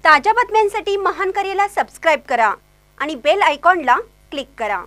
ताज्या बातम्यांसाठी महान करेला सबस्क्राइब करा आणि बेल आयकॉनला क्लिक करा।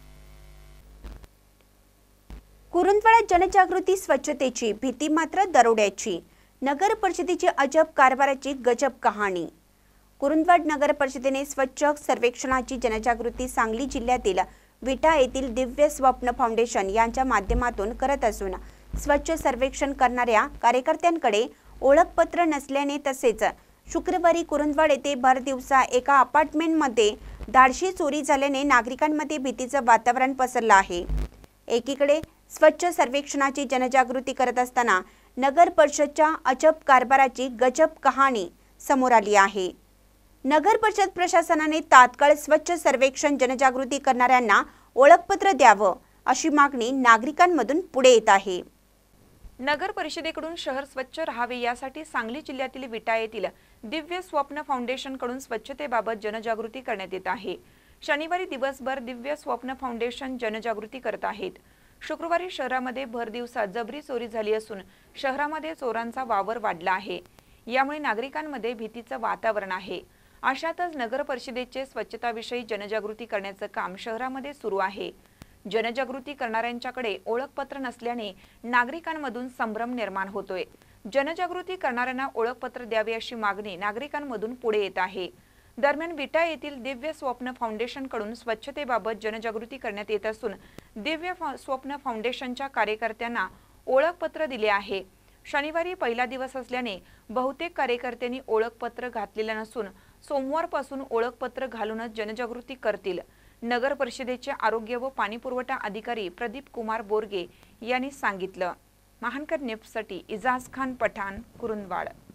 कुरुंदवाड्यात जनजागृती स्वच्छतेची भीती मात्र दरोड्याची। नगर परिषदेची अजब कारभाराची गजब कहाणी। कुरुंदवाड नगर परिषदेने स्वच्छ सर्वेक्षणाची जनजागृती सांगली जिल्ह्यातील विटा येथील दिव्य स्वप्न फाउंडेशन यांच्या माध्यमातून करत असून स्वच्छ सर्वेक्षण करणाऱ्या कार्यकर्त्यांकडे ओळखपत्र नसल्याने तसेच शुक्रवारी कुरुंदवाड येथे भर दिवसा एका अपार्टमेंटमध्ये धाडशी चोरी झाल्याने नागरिकांमध्ये भीतीचे वातावरण पसरले आहे। एकीकडे स्वच्छ सर्वेक्षणाची जनजागृती करत असताना नगर परिषदच्या अजब कारभाराची गजब कहाणी समोर आली आहे। नगर परिषद प्रशासनाने तात्काळ स्वच्छ सर्वेक्षण जनजागृती करणाऱ्यांना ओळखपत्र द्यावे अशी मागणी नागरिकांमधून पुढे येत आहे। नगर परिषदेकडून शहर स्वच्छ राहावे यासाठी सांगली जिल्ह्यातील विटा येथील दिव्य स्वप्न फाउंडेशन कडून स्वच्छतेबाबत जनजागृती करण्यात येत आहे। शनिवारी दिवसभर दिव्य स्वप्न फाउंडेशन जनजागृती करत आहेत। शुक्रवारी शहरामध्ये भर दिवसा जबरी चोरी झाली असून शहरामध्ये चोरांचा वावर वाढला आहे। यामुळे नागरिकांमध्ये भीतीचे वातावरण आहे। अशातच नगर परिषदेचे स्वच्छताविषयी जनजागृती करण्याचे काम शहरामध्ये सुरू आहे। जनजागृती करणाऱ्यांच्याकडे ओळखपत्र नसल्याने नागरिकांमधून संभ्रम निर्माण होतोय। जनजागृती करणाऱ्यांना ओळखपत्र द्यावे अशी मागणी नागरिकांमधून पुढे येत आहे। दरम्यान विटा येथील दिव्य स्वप्न फाउंडेशन कडून स्वच्छतेबाबत जनजागृती करण्यात येत असून दिव्य स्वप्न फाउंडेशनच्या कार्यकर्त्यांना ओळखपत्र दिले आहे। शनिवारी पहिला दिवस असल्याने बहुतेक कार्यकर्त्यांनी ओळखपत्र घातलेले नसून सोमवारपासून ओळखपत्र घालूनच जनजागृती करतील। नगर परिषदेचे आरोग्य व पाणीपुरवठा अधिकारी प्रदीप कुमार बोरगे यांनी सांगितलं। महानकर न्यूजसाठी इजाज खान पठाण, कुरुंदवाड।